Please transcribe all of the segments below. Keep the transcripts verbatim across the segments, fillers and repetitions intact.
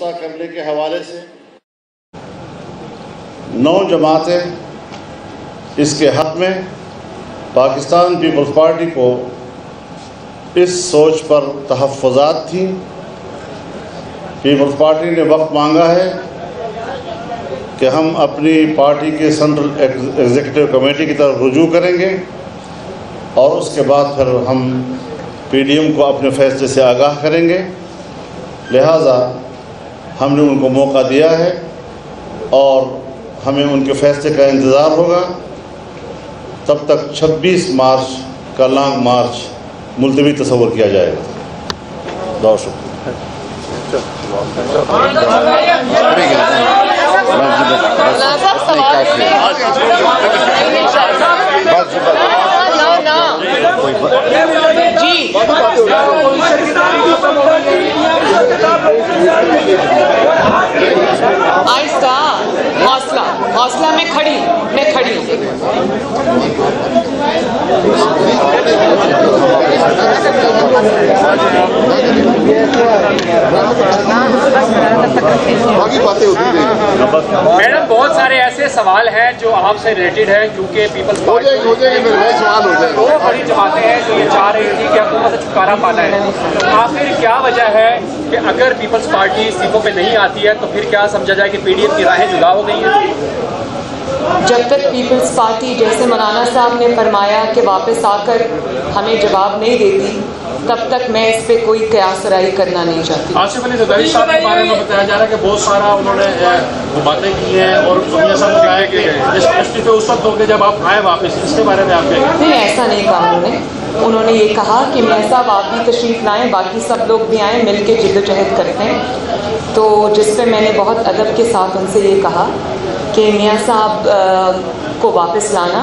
توسیع کرنے کے حوالے سے نو جماعتیں اس کے حق میں پاکستان پیپلز پارٹی کو اس سوچ پر تحفظات تھیں۔ پیپلز پارٹی نے وقت مانگا ہے کہ ہم اپنی پارٹی کے سینٹرل ایگزیکٹو کمیٹی کی طرف رجوع کریں گے اور اس کے بعد پھر ہم پی ڈی ایم کو اپنے فیصلے سے آگاہ کریں گے۔ لہٰذا ہم نے ان کو موقع دیا ہے اور ہمیں ان کے فیصلے کا انتظار ہوگا۔ تب تک چھبیس مارچ کا لانگ مارچ ملتوی تصور کیا جائے گا۔ بہت شکریہ۔ جی آہستہ، حوصلہ حوصلہ میں کھڑی میں کھڑی میڈم بہت سارے ایسے سوال ہیں جو آپ سے ریلیٹڈ ہیں، کیونکہ پیپلز پارٹی دو بڑی جماعتیں ہیں جو یہ چاہ رہی تھی کہ حکومت سے چھٹکارا پانا ہے۔ آخر کیا وجہ ہے کہ اگر پیپلز پارٹی سیٹوں پہ نہیں آتی ہے تو پھر کیا سمجھا جائے کہ پی ڈی ایم کی راہیں جدا ہو گئی ہیں؟ جب تک پیپلز پارٹی جیسے مولانا صاحب نے فرمایا کہ واپس آ کر ہمیں جواب نہیں دیتی، تب تک میں اس پہ کوئی قیاس رائے کرنا نہیں چاہتی۔ آصف علی زرداری صاحب کے بارے میں بتایا جا رہا ہے کہ بہت سارا انہوں نے وہ باتیں کی ہیں اور یہ سب کیا ہے کہ استعفے اس وقت ہو گئے جب آپ آئے واپس، اس کے بارے میں آپ کیا کہیں؟ نہیں، ایسا نہیں کہا انہوں نے۔ انہوں نے یہ کہا کہ میاں صاحب آپ بھی تشریف لائیں، باقی سب لوگ بھی آئیں، مل کے جد و جہد کرتے ہیں۔ تو جس پہ میں نے بہت ادب کے ساتھ ان سے یہ کہا کہ میاں صاحب کو واپس لانا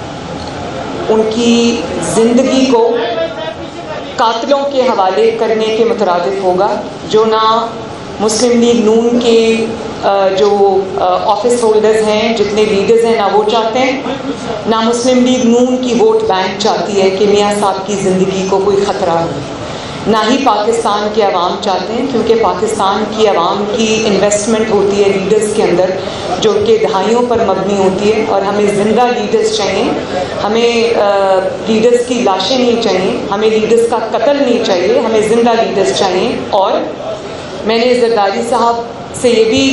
ان کی زندگی کو قاتلوں کے حوالے کرنے کے مترادف ہوگا، جو نہ مسلم لیگ نون کے جو آفس ہولڈرز ہیں، جتنے لیڈرز ہیں، نہ وہ چاہتے ہیں، نہ مسلم لیگ نون کی ووٹ بینک چاہتی ہے کہ میاں صاحب کی زندگی کو کوئی خطرہ ہو، نہ ہی پاکستان کے عوام چاہتے ہیں، کیونکہ پاکستان کی عوام کی انویسٹمنٹ ہوتی ہے لیڈرز کے اندر جو کہ دہائیوں پر مبنی ہوتی ہے، اور ہمیں زندہ لیڈرز چاہیے، ہمیں لیڈرز کی لاشیں نہیں چاہیے، ہمیں لیڈرز کا قتل نہیں چاہیے، ہمیں زندہ لیڈرز چاہیے۔ اور میں نے زرداری صاحب سے یہ بھی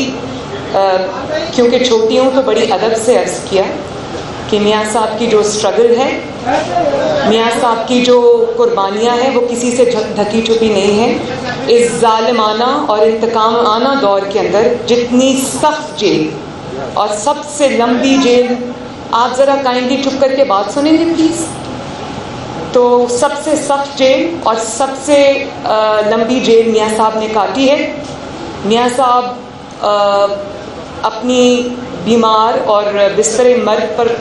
کیونکہ چھوٹی ہوں تو بڑی ادب سے عرض کیا کہ میاں صاحب کی جو اسٹرگل ہے، میاں صاحب کی جو قربانیاں ہیں، وہ کسی سے ڈھکی چھپی نہیں ہے۔ اس ظالمانہ اور انتقام آنا دور کے اندر جتنی سخت جیل اور سب سے لمبی جیل، آپ ذرا کائنڈلی چپ کر کے بات سنیں گے پلیز، تو سب سے سخت جیل اور سب سے لمبی جیل میاں صاحب نے کاٹی ہے۔ میاں صاحب اپنی بیمار اور بستر مرگ پر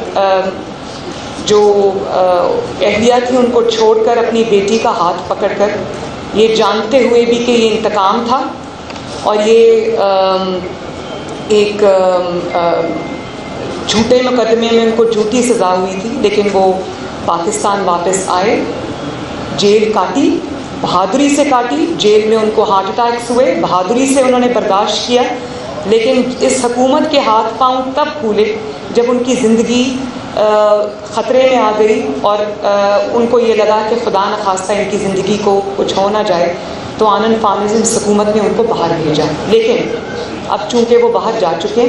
جو اہلیہ تھی ان کو چھوڑ کر اپنی بیٹی کا ہاتھ پکڑ کر، یہ جانتے ہوئے بھی کہ یہ انتقام تھا اور یہ ایک جھوٹے مقدمے میں ان کو جھوٹی سزا ہوئی تھی، لیکن وہ پاکستان واپس آئے، جیل کاٹی، بہادری سے کاٹی، جیل میں ان کو ہارٹ اٹیکس ہوئے، بہادری سے انہوں نے برداشت کیا، لیکن اس حکومت کے ہاتھ پاؤں تب پھولے جب ان کی زندگی خطرے میں آ گئی اور ان کو یہ لگا کہ خدا نخواستہ ان کی زندگی کو کچھ ہو نہ جائے، تو آنن فانزم حکومت نے ان کو باہر بھیجا۔ لیکن اب چونکہ وہ باہر جا چکے،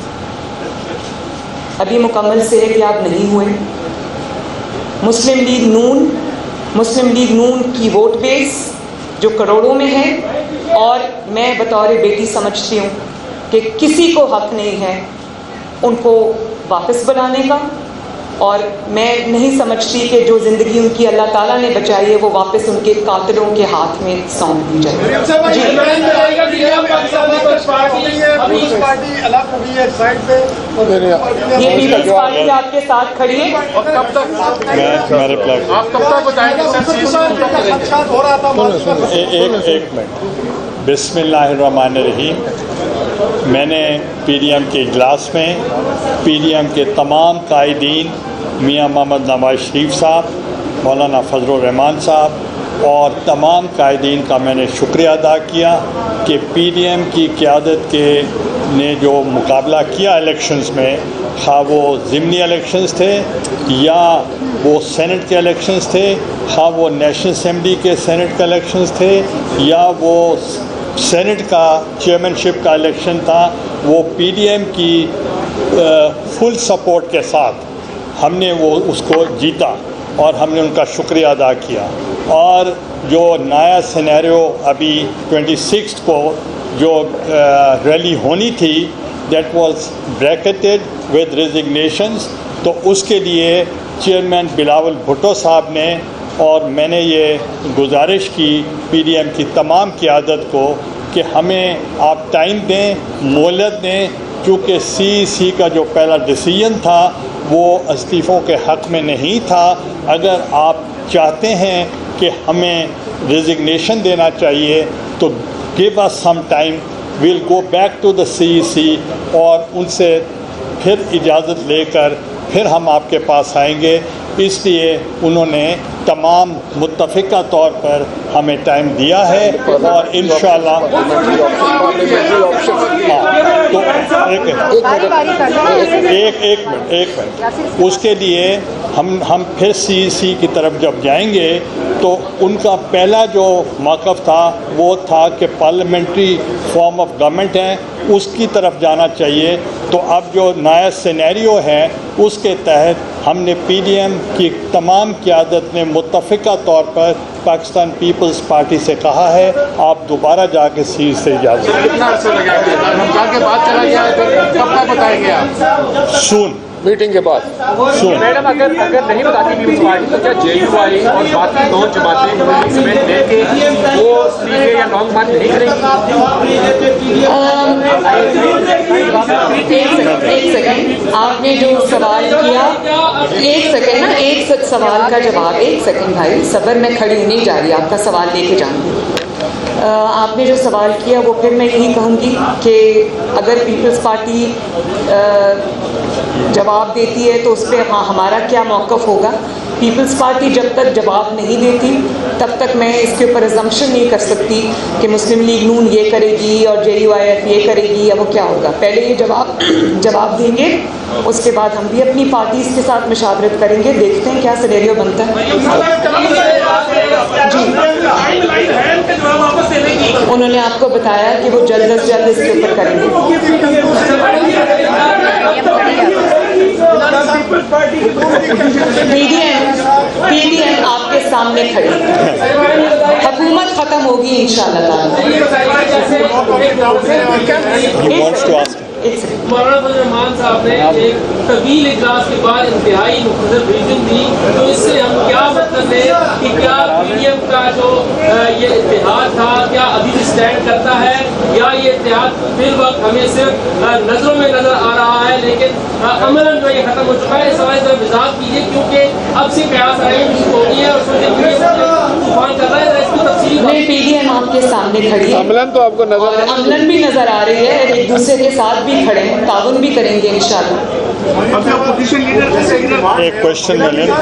ابھی مکمل صحتیاب نہیں ہوئے، مسلم لیگ نون مسلم لیگ نون کی ووٹ بیس جو کروڑوں میں ہے، اور میں بطور بیٹی سمجھتی ہوں کہ کسی کو حق نہیں ہے ان کو واپس بلانے کا، اور میں نہیں سمجھتی کہ جو زندگی ان کی اللہ تعالیٰ نے بچائی ہے وہ واپس ان کے قاتلوں کے ہاتھ میں سونپ دی جائے۔ جی یہ پیپلز پارٹی آپ کے ساتھ کھڑی ہے۔ ایک منٹ، بسم اللہ الرحمن الرحیم۔ میں نے پی ڈی ایم کے اجلاس میں پی ڈی ایم کے تمام قائدین، میاں محمد نواز شریف صاحب، مولانا فضل الرحمان صاحب، اور تمام قائدین کا میں نے شکریہ ادا کیا کہ پی ڈی ایم کی قیادت کے نے جو مقابلہ کیا الیکشنز میں، خواہ وہ ضمنی الیکشنز تھے یا وہ سینٹ کے الیکشنز تھے، خواہ وہ نیشنل اسمبلی کے سینٹ کے الیکشنز تھے یا وہ سینٹ کا چیئرمین شپ کا الیکشن تھا، وہ پی ڈی ایم کی فل سپورٹ کے ساتھ ہم نے وہ اس کو جیتا اور ہم نے ان کا شکریہ ادا کیا۔ اور جو نیا سینیریو ابھی ٹوئنٹی سکس کو جو ریلی ہونی تھی، that was bracketed with resignations, تو اس کے لیے چیئرمین بلاول بھٹو صاحب نے اور میں نے یہ گزارش کی پی ڈی ایم کی تمام قیادت کو کہ ہمیں آپ ٹائم دیں، مہلت دیں، کیونکہ سی سی کا جو پہلا ڈیسیژن تھا وہ استعفوں کے حق میں نہیں تھا۔ اگر آپ چاہتے ہیں کہ ہمیں ریزگنیشن دینا چاہیے تو give us some time, we'll go back to the C C اور ان سے پھر اجازت لے کر پھر ہم آپ کے پاس آئیں گے۔ اس لیے انہوں نے تمام متفقہ طور پر ہمیں ٹائم دیا ہے اور انشاءاللہ تو ایک ایک ایک منٹ ایک منٹ اس کے لیے ہم ہم پھر سی سی کی طرف جب جائیں گے تو ان کا پہلا جو موقف تھا وہ تھا کہ پارلیمنٹری فارم آف گورنمنٹ ہے، اس کی طرف جانا چاہیے۔ تو اب جو نیا سینیریو ہے اس کے تحت ہم نے پی ڈی ایم کی تمام قیادت نے متفقہ طور پر پاکستان پیپلز پارٹی سے کہا ہے آپ دوبارہ جا کے سی سے اجازت کتنا عرصہ لگا رمضان کے بعد چلا گیا ہے، پھر کب تک بتائیں گے آپ؟ سون میٹنگ کے بعد سون میڈم اگر اگر نہیں بتاتی پیپلز پارٹی تو کیا جے یو آئی اور باقی دو جماعتیں سمیت لے کے وہ اسٹیفے یا لانگ مارچ نہیں کریں گی؟ ایک سیکنڈ ایک سیکنڈ آپ نے جو سوال کیا، ایک سیکنڈ نا ایک سوال کا جواب، ایک سیکنڈ بھائی صبر، میں کھڑی نہیں جا رہی، آپ کا سوال لے کے جاؤں گی۔ آپ نے جو سوال کیا وہ پھر میں یہی کہوں گی کہ اگر پیپلز پارٹی جواب دیتی ہے تو اس پہ ہاں ہمارا کیا موقف ہوگا۔ پیپلز پارٹی جب تک جواب نہیں دیتی تب تک میں اس کے اوپر ازمپشن نہیں کر سکتی کہ مسلم لیگ نون یہ کرے گی اور جے یو آئی ایف یہ کرے گی یا وہ کیا ہوگا۔ پہلے یہ جواب جواب دیں گے، اس کے بعد ہم بھی اپنی پارٹیز کے ساتھ مشاورت کریں گے، دیکھتے ہیں کیا سینیریو بنتا ہے۔ جی انہوں نے آپ کو بتایا کہ وہ جلد از جلد اس کے اوپر کریں گے۔ P D M P D M آپ کے سامنے کھڑی، حکومت ختم ہوگی انشاءاللہ تعالی۔ مولانا فضل الرحمان صاحب نے ایک طویل اجلاس کے بعد انتہائی مختصر بریفنگ دی، تو اس سے ہم کیا مطلب ہے کہ کیا پی ڈی ایم کا جو یہ اتحاد تھا کیا ابھی بھی اسٹینڈ کرتا ہے یا یہ اتحاد فی الوقت ہمیں صرف نظروں میں نظر آ رہا ہے لیکن عملاً جو یہ ختم ہو چکا ہے؟ اس سوال پر وضاحت کیجیے کیونکہ اب سے قیاس آئے ہو رہی ہے اور سوشل میڈیا طوفان کر رہا ہے، اس کی تفصیل نہیں پی ڈی ایم آپ کے سامنے کھڑی ہے، عملاً تو آپ کو نظر عملاً بھی نظر آ رہی ہے، ایک دوسرے کے ساتھ بھی کھڑے ہیں، تعاون بھی کریں گے انشاءاللہ۔ ایک کوشچن میں لیں۔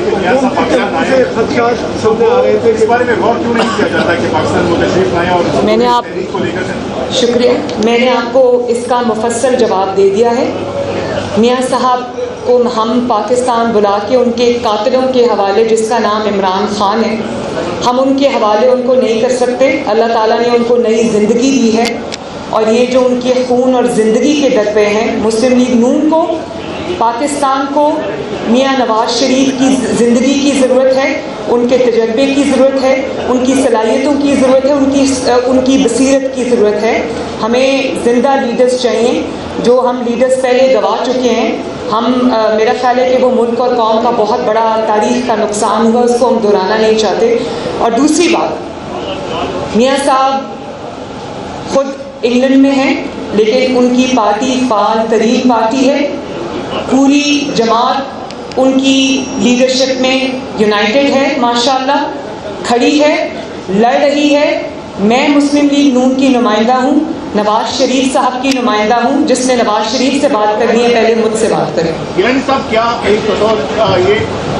میں نے آپ شکریہ میں نے آپ کو اس کا مفصل جواب دے دیا ہے۔ میاں صاحب کو ہم پاکستان بلا کے ان کے قاتلوں کے حوالے، جس کا نام عمران خان ہے، ہم ان کے حوالے ان کو نہیں کر سکتے۔ اللہ تعالیٰ نے ان کو نئی زندگی دی ہے اور یہ جو ان کے خون اور زندگی کے ڈبے ہیں، مسلم لیگ نون کو، پاکستان کو میاں نواز شریف کی زندگی کی ضرورت ہے، ان کے تجربے کی ضرورت ہے، ان کی صلاحیتوں کی ضرورت ہے، ان کی ان کی بصیرت کی ضرورت ہے۔ ہمیں زندہ لیڈرز چاہیے، جو ہم لیڈرز پہلے گوا چکے ہیں۔ ہم میرا خیال ہے کہ وہ ملک اور قوم کا بہت بڑا تاریخ کا نقصان ہوا، اس کو ہم دہرانا نہیں چاہتے۔ اور دوسری بات، میاں صاحب خود انگلینڈ میں ہیں لیکن ان کی پارٹی فعال ترین پارٹی ہے، پوری جماعت ان کی لیڈرشپ میں یونائٹڈ ہے، ماشاءاللہ کھڑی ہے، لڑ رہی ہے۔ میں مسلم لیگ نون کی نمائندہ ہوں، نواز شریف صاحب کی نمائندہ ہوں، جس نے نواز شریف سے بات کرنی ہے پہلے مجھ سے بات کریں۔ گیلانی صاحب، کیا ایک بطور یہ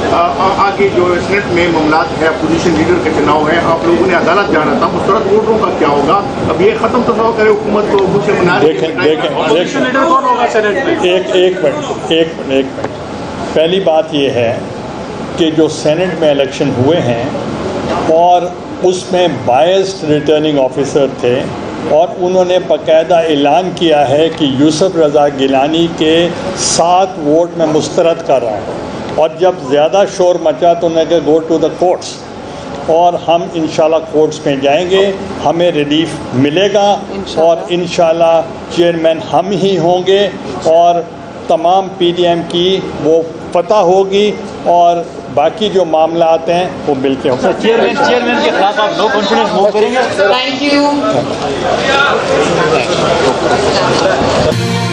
آگے جو سینٹ میں معاملات ہے اپوزیشن لیڈر کے چناؤ ہے، آپ لوگوں نے عدالت جانا تھا، مسترد ووٹروں کا کیا ہوگا؟ اب یہ ختم تصور کرے حکومت کو مجھ سے منا رہی ہے، اپوزیشن لیڈر کون ہوگا سینٹ میں؟ ایک ایک منٹ ایک منٹ ایک منٹ پہلی بات یہ ہے کہ جو سینٹ میں الیکشن ہوئے ہیں اور اس میں بائسڈ ریٹرننگ آفیسر تھے، اور انہوں نے باقاعدہ اعلان کیا ہے کہ یوسف رضا گیلانی کے سات ووٹ میں مسترد کر رہا ہوں، اور جب زیادہ شور مچا تو انہوں نے کہا گو ٹو دا کورٹس، اور ہم انشاءاللہ کورٹس میں جائیں گے، ہمیں ریلیف ملے گا، اور انشاءاللہ چیئرمین ہم ہی ہوں گے، اور تمام پی ڈی ایم کی وہ فتح ہوگی، اور باقی جو معاملات ہیں وہ مل کے ہوں گے۔ چیئرمین چیئرمین کے خلاف آپ نو کانفیڈنس موو کریں گے؟ Thank you.